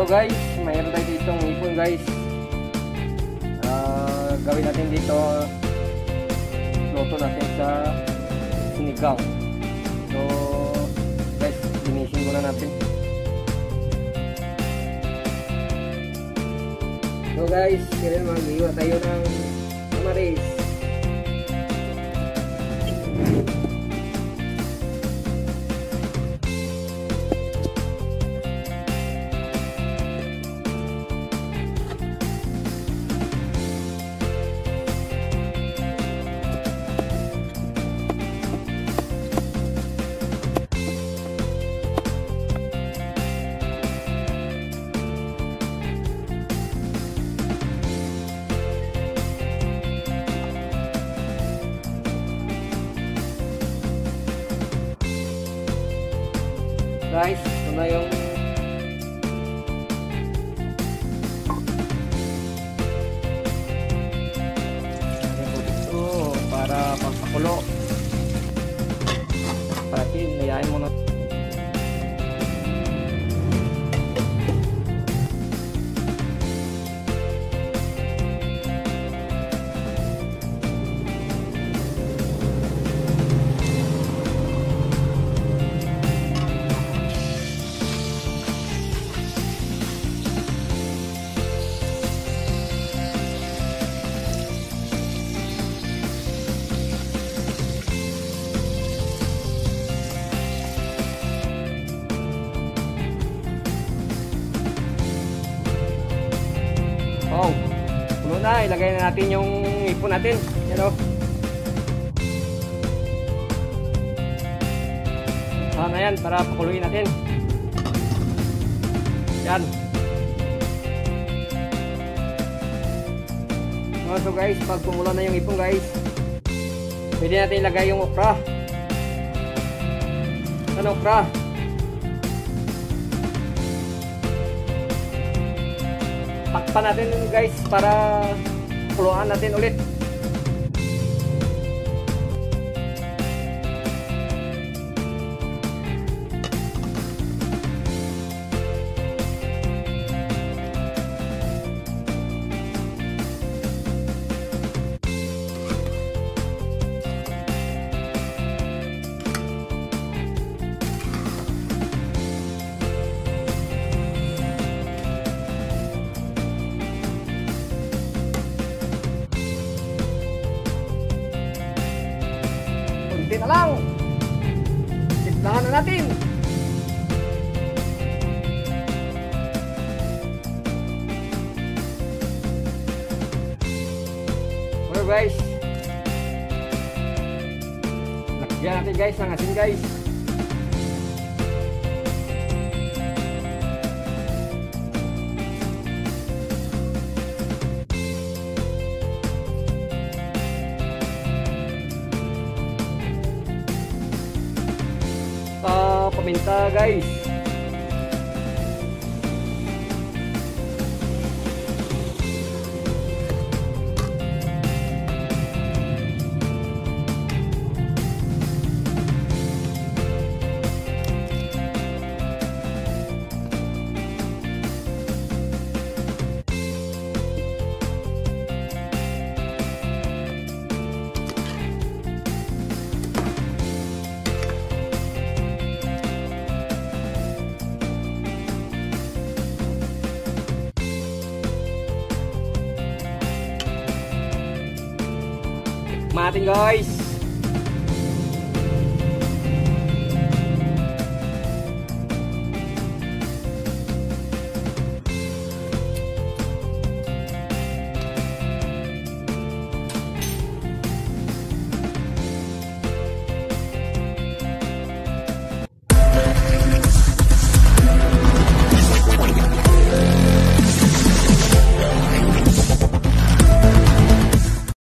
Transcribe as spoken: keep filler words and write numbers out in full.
guys, mayroon tayo ditong ipon guys. Uh, gawin natin dito, luto natin sa sinigang. So guys, linisin muna natin. So guys, kaya mag-iwa tayo ng kamaris. Guys, ito na yung ito para pagpakulo. Pati, nayain mo na. Oh, puno na. Ilagay na natin yung ipon natin. Yan o. Sana yan para pakuluin natin. Yan. So guys, pag kumulo na yung ipon guys, pwede natin ilagay yung okra. Ano okra? Takpan natin guys para kuluan natin ulit. Kunti na lang. Timplahan na natin. Well guys, lagyan natin guys ng asin guys. Uh, paminta guys. Matin guys.